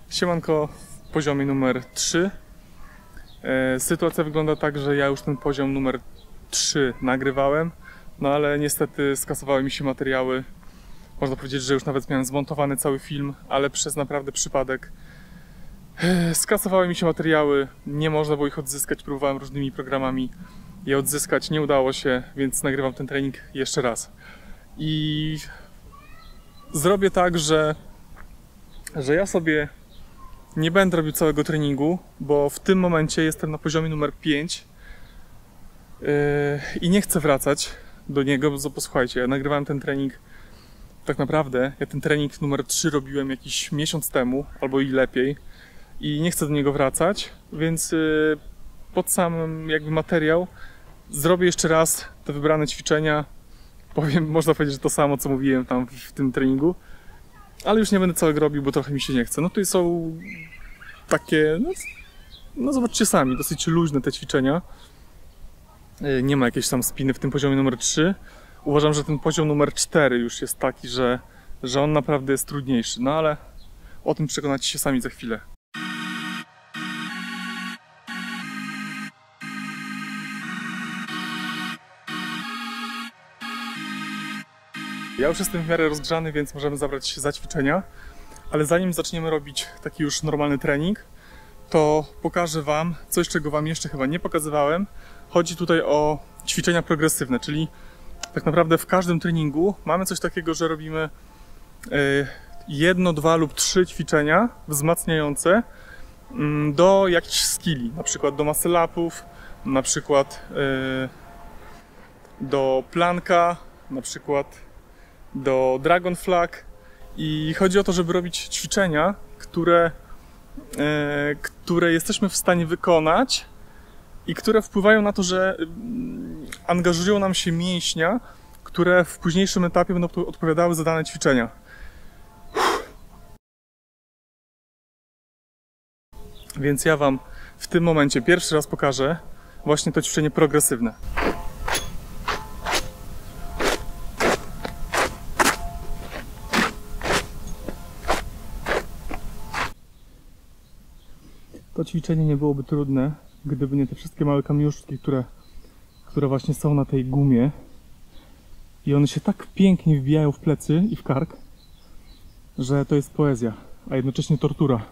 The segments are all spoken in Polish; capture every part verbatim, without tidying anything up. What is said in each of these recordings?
Siemanko, w poziomie numer trzy. E, sytuacja wygląda tak, że ja już ten poziom numer trzy nagrywałem, no ale niestety skasowały mi się materiały. Można powiedzieć, że już nawet miałem zmontowany cały film, ale przez naprawdę przypadek e, skasowały mi się materiały, nie można było ich odzyskać, próbowałem różnymi programami je odzyskać, nie udało się, więc nagrywam ten trening jeszcze raz. I zrobię tak, że, że ja sobie nie będę robił całego treningu, bo w tym momencie jestem na poziomie numer pięć yy, i nie chcę wracać do niego, bo posłuchajcie, ja nagrywałem ten trening, tak naprawdę ja ten trening numer trzy robiłem jakiś miesiąc temu, albo i lepiej, i nie chcę do niego wracać, więc yy, pod sam jakby materiał zrobię jeszcze raz te wybrane ćwiczenia, powiem, można powiedzieć, że to samo, co mówiłem tam w tym treningu, ale już nie będę całego robił, bo trochę mi się nie chce. No tutaj są takie, no, no zobaczcie sami, dosyć luźne te ćwiczenia. Nie ma jakiejś tam spiny w tym poziomie numer trzy. Uważam, że ten poziom numer cztery już jest taki, że, że on naprawdę jest trudniejszy. No ale o tym przekonacie się sami za chwilę. Ja już jestem w miarę rozgrzany, więc możemy zabrać się za ćwiczenia. Ale zanim zaczniemy robić taki już normalny trening, to pokażę Wam coś, czego Wam jeszcze chyba nie pokazywałem. Chodzi tutaj o ćwiczenia progresywne, czyli tak naprawdę w każdym treningu mamy coś takiego, że robimy jedno, dwa lub trzy ćwiczenia wzmacniające do jakichś skilli, na przykład do muscle upów, na przykład do planka, na przykład do dragon flag. I chodzi o to, żeby robić ćwiczenia, które, e, które jesteśmy w stanie wykonać i które wpływają na to, że angażują nam się mięśnia, które w późniejszym etapie będą odpowiadały za dane ćwiczenia. Więc ja Wam w tym momencie pierwszy raz pokażę właśnie to ćwiczenie progresywne. To ćwiczenie nie byłoby trudne, gdyby nie te wszystkie małe kamiuszki, które, które właśnie są na tej gumie. I one się tak pięknie wbijają w plecy i w kark, że to jest poezja, a jednocześnie tortura.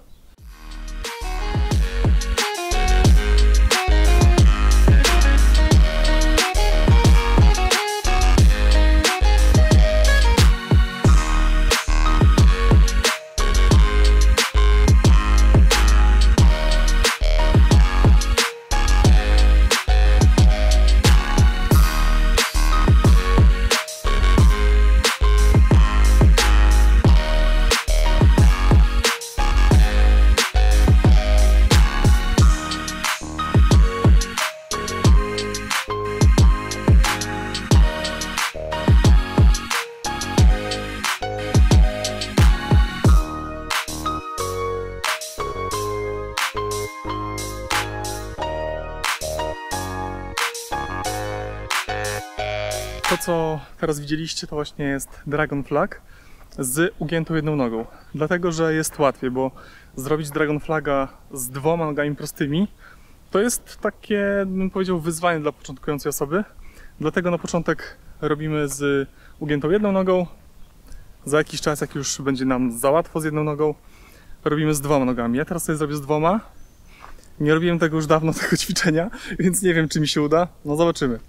To, co teraz widzieliście, to właśnie jest dragon flag z ugiętą jedną nogą. Dlatego, że jest łatwiej, bo zrobić dragon flaga z dwoma nogami prostymi to jest takie, bym powiedział, wyzwanie dla początkującej osoby. Dlatego na początek robimy z ugiętą jedną nogą. Za jakiś czas, jak już będzie nam za łatwo z jedną nogą, robimy z dwoma nogami. Ja teraz sobie zrobię z dwoma. Nie robiłem tego już dawno, tego ćwiczenia, więc nie wiem, czy mi się uda. No zobaczymy.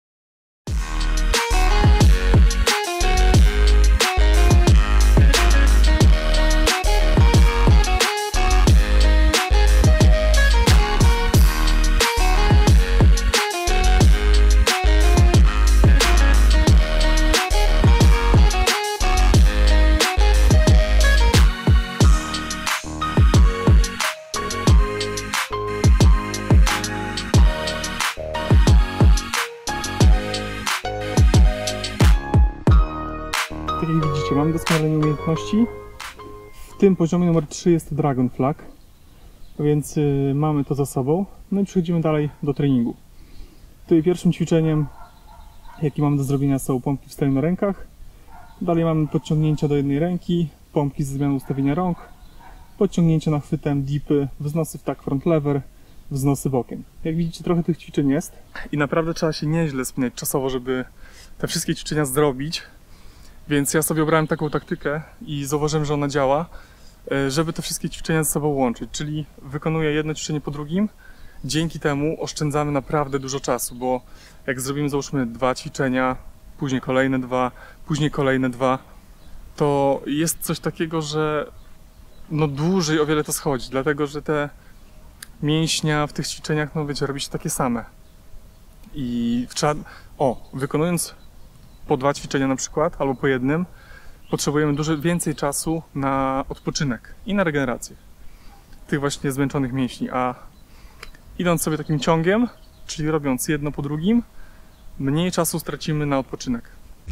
Tak jak widzicie, mam doskonalenie umiejętności. W tym poziomie numer trzy jest dragon flag, więc yy, mamy to za sobą. No i przechodzimy dalej do treningu. Tutaj pierwszym ćwiczeniem, jaki mam do zrobienia, są pompki w stanie na rękach. Dalej mamy podciągnięcia do jednej ręki, pompki ze zmianą ustawienia rąk, podciągnięcia nachwytem, dipy, wznosy w tak front lever, wznosy bokiem. Jak widzicie, trochę tych ćwiczeń jest i naprawdę trzeba się nieźle spinać czasowo, żeby te wszystkie ćwiczenia zrobić. Więc ja sobie obrałem taką taktykę i zauważyłem, że ona działa, żeby te wszystkie ćwiczenia ze sobą łączyć, czyli wykonuję jedno ćwiczenie po drugim. Dzięki temu oszczędzamy naprawdę dużo czasu, bo jak zrobimy, załóżmy, dwa ćwiczenia, później kolejne dwa, później kolejne dwa, to jest coś takiego, że no dłużej o wiele to schodzi, dlatego że te mięśnia w tych ćwiczeniach, no wiecie, robi się takie same. I trzeba, o, wykonując po dwa ćwiczenia na przykład, albo po jednym, potrzebujemy dużo więcej czasu na odpoczynek i na regenerację tych właśnie zmęczonych mięśni, a idąc sobie takim ciągiem, czyli robiąc jedno po drugim, mniej czasu stracimy na odpoczynek.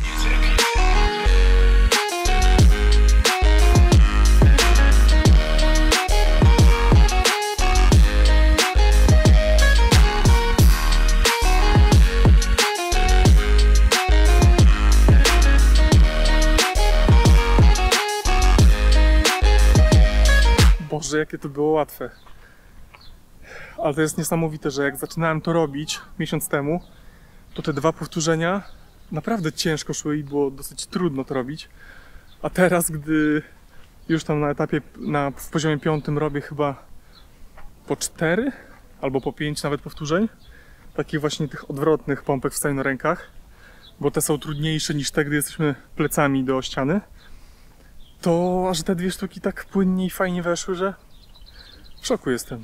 Boże, jakie to było łatwe. Ale to jest niesamowite, że jak zaczynałem to robić miesiąc temu, to te dwa powtórzenia naprawdę ciężko szły i było dosyć trudno to robić. A teraz, gdy już tam na etapie, na, w poziomie piątym robię chyba po cztery albo po pięć nawet powtórzeń, takich właśnie tych odwrotnych pompek wstań na rękach, bo te są trudniejsze niż te, gdy jesteśmy plecami do ściany, to aż te dwie sztuki tak płynnie i fajnie weszły, że w szoku jestem.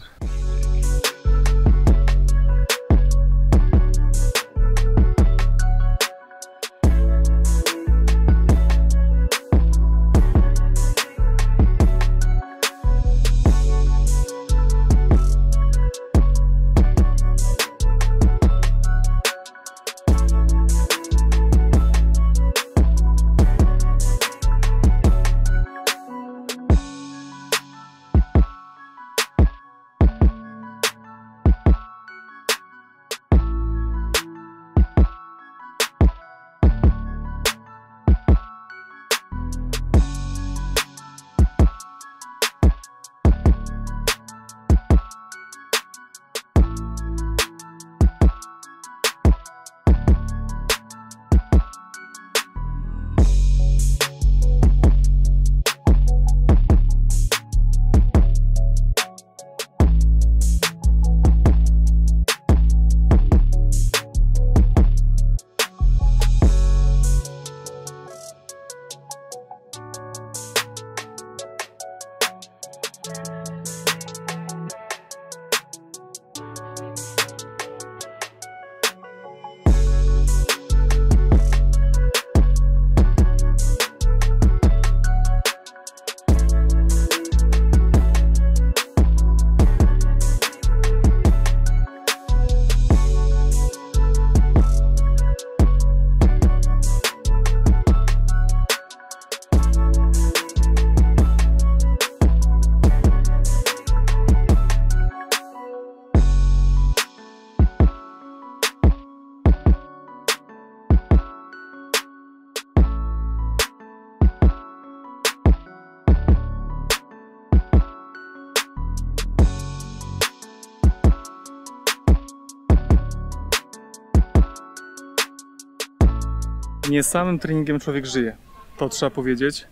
Nie samym treningiem człowiek żyje, to trzeba powiedzieć.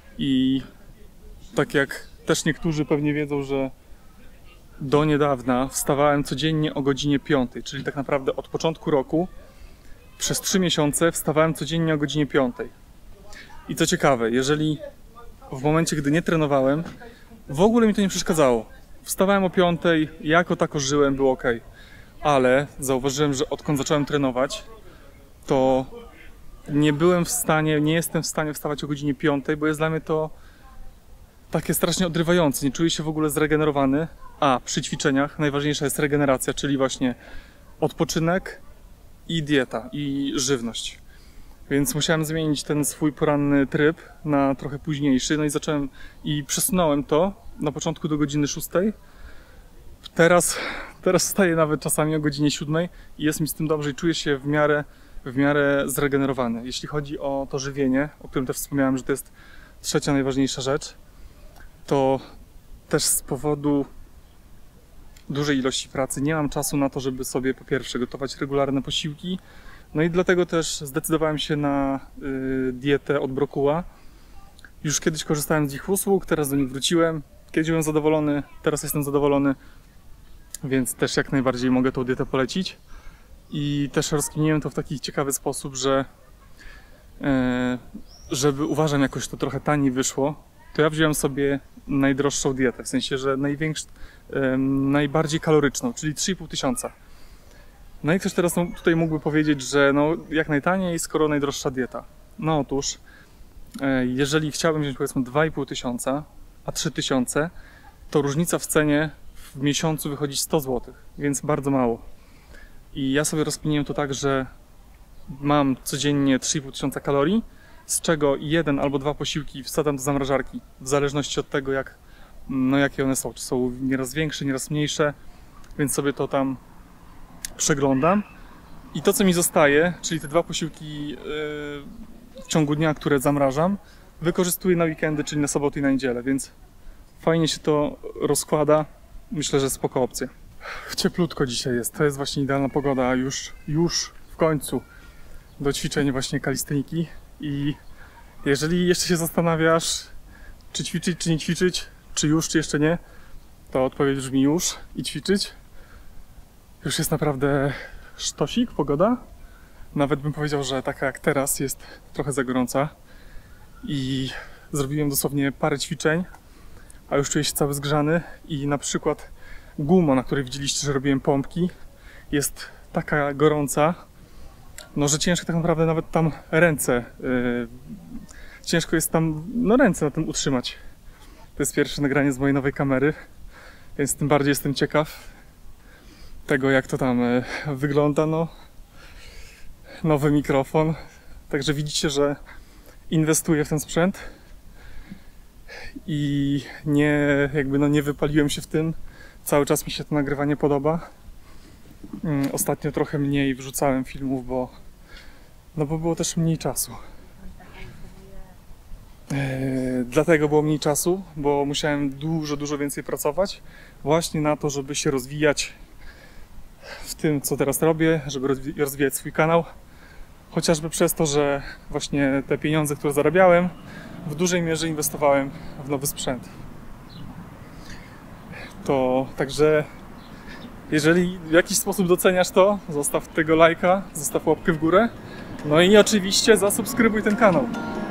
I tak jak też niektórzy pewnie wiedzą, że do niedawna wstawałem codziennie o godzinie piątej, czyli tak naprawdę od początku roku przez trzy miesiące wstawałem codziennie o godzinie piątej. I co ciekawe, jeżeli w momencie, gdy nie trenowałem, w ogóle mi to nie przeszkadzało. Wstawałem o piątej, jako tako żyłem, było ok. Ale zauważyłem, że odkąd zacząłem trenować, to nie byłem w stanie, nie jestem w stanie wstawać o godzinie piątej, bo jest dla mnie to takie strasznie odrywające. Nie czuję się w ogóle zregenerowany. A przy ćwiczeniach najważniejsza jest regeneracja, czyli właśnie odpoczynek i dieta, i żywność. Więc musiałem zmienić ten swój poranny tryb na trochę późniejszy, no i zacząłem i przesunąłem to na początku do godziny szóstej. Teraz, teraz wstaję nawet czasami o godzinie siódmej i jest mi z tym dobrze i czuję się w miarę, w miarę zregenerowany. Jeśli chodzi o to żywienie, o którym też wspomniałem, że to jest trzecia najważniejsza rzecz, to też z powodu dużej ilości pracy nie mam czasu na to, żeby sobie po pierwsze gotować regularne posiłki. No i dlatego też zdecydowałem się na y, dietę od brokuła. Już kiedyś korzystałem z ich usług, teraz do nich wróciłem. Kiedyś byłem zadowolony, teraz jestem zadowolony, więc też jak najbardziej mogę tą dietę polecić. I też rozkminiłem to w taki ciekawy sposób, że y, żeby uważam jakoś to trochę taniej wyszło, to ja wziąłem sobie najdroższą dietę, w sensie, że największą, y, najbardziej kaloryczną, czyli trzy i pół tysiąca. No i ktoś teraz no, tutaj mógłby powiedzieć, że no, jak najtaniej, skoro najdroższa dieta. No otóż, y, jeżeli chciałbym wziąć powiedzmy dwa i pół tysiąca, a trzy tysiące, to różnica w cenie w miesiącu wychodzi sto złotych, więc bardzo mało. I ja sobie rozkminiłem to tak, że mam codziennie trzy i pół tysiąca kalorii, z czego jeden albo dwa posiłki wsadzam do zamrażarki, w zależności od tego, jak, no, jakie one są. Czy są nieraz większe, nieraz mniejsze, więc sobie to tam przeglądam. I to, co mi zostaje, czyli te dwa posiłki yy, w ciągu dnia, które zamrażam, wykorzystuję na weekendy, czyli na soboty i na niedzielę, więc fajnie się to rozkłada. Myślę, że spoko opcja. Cieplutko dzisiaj jest, to jest właśnie idealna pogoda, już, już w końcu do ćwiczeń właśnie kalisteniki. I jeżeli jeszcze się zastanawiasz, czy ćwiczyć, czy nie ćwiczyć, czy już, czy jeszcze nie, to odpowiedź brzmi już i ćwiczyć. Już jest naprawdę sztosik, pogoda. Nawet bym powiedział, że taka jak teraz jest trochę za gorąca. I zrobiłem dosłownie parę ćwiczeń, a już czuję się cały zgrzany. I na przykład guma, na której widzieliście, że robiłem pompki, jest taka gorąca, no że ciężko tak naprawdę nawet tam ręce, yy, ciężko jest tam no ręce na tym utrzymać. To jest pierwsze nagranie z mojej nowej kamery, więc tym bardziej jestem ciekaw tego, jak to tam yy, wygląda. No, nowy mikrofon, także widzicie, że inwestuję w ten sprzęt i nie, jakby no nie wypaliłem się w tym. Cały czas mi się to nagrywanie podoba. Yy, ostatnio trochę mniej wrzucałem filmów, bo No bo było też mniej czasu. Yy, dlatego było mniej czasu, bo musiałem dużo, dużo więcej pracować właśnie na to, żeby się rozwijać w tym, co teraz robię, żeby rozwi- rozwijać swój kanał. Chociażby przez to, że właśnie te pieniądze, które zarabiałem, w dużej mierze inwestowałem w nowy sprzęt. To także jeżeli w jakiś sposób doceniasz to, zostaw tego lajka, zostaw łapkę w górę. No i oczywiście zasubskrybuj ten kanał.